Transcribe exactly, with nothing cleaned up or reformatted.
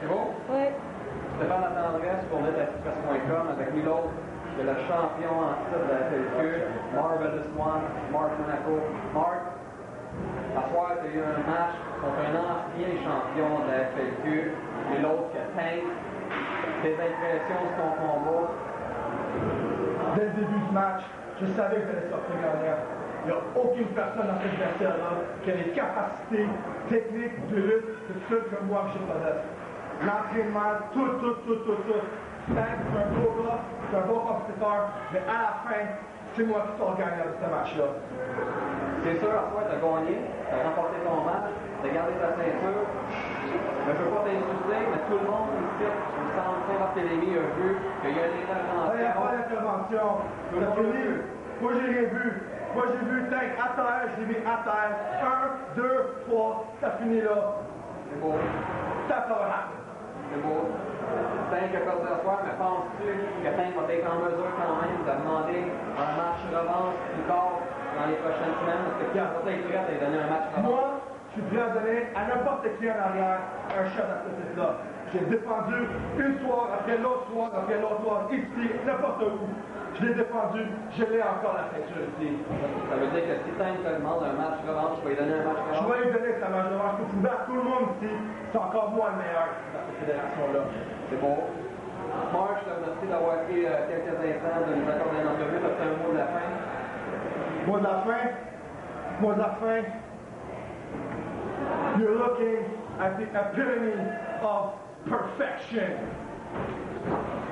C'est beau? Oui. Stéphane La Tendresse pour Netexpress point com avec lui l'autre, c'est le champion en titre de la F L Q, Marvelous One, Mark Monaco. Mark, à soir, tu as eu un match contre un ancien champion de la F L Q et l'autre qui a Tank. Tes impressions de ton combat? Dès le début du match, je savais que j'allais sortir gagnant. Il n'y a aucune personne dans cette adversaire-là qui a les capacités techniques de lutte de tout que moi je possède. L'entraînement, tout, tout, tout, tout, tout. Tank, c'est un beau gars, c'est un bon compétiteur, mais à la fin, c'est moi qui sors gagnant de ce match-là. C'est sûr, à toi, tu as gagné, tu as remporté ton match, tu as gardé ta ceinture. Mais je ne veux pas t'insulter, mais tout le monde ici, il me semble, sur Barthélemy a vu qu'il y a une intervention. Il n'y a pas d'intervention. C'est fini. Moi, j'ai rien vu. Moi, j'ai vu Tank à terre, je l'ai mis à terre. Un, deux, trois, ça finit là. C'est beau. That's all happened. C'est beau. Tank a perdu la soir, mais penses-tu que Tank va être en mesure quand même de demander un match revanche plus tard dans les prochaines semaines? Est-ce que tu vas être prêt à te donner un match revanche? Moi, je suis prêt à donner à n'importe qui en arrière un shot à ce titre-là. J'ai défendu une soir après l'autre soir, après l'autre soir, ici, n'importe où. Je l'ai défendu, je l'ai encore la ceinture ici. Ça veut dire que si Tank te demande un match revanche, tu vas lui donner un match revanche? Je vais lui donner sa match revanche pour prouver à tout le monde ici, c'est encore moi le meilleur dans cette fédération-là. C'est bon. Marc, je te remercie d'avoir pris euh, quelques instants de nous accorder une entrevue. Tu as un mot de la fin? Mot de la fin? Mot de la fin? You're looking at the epitome of perfection.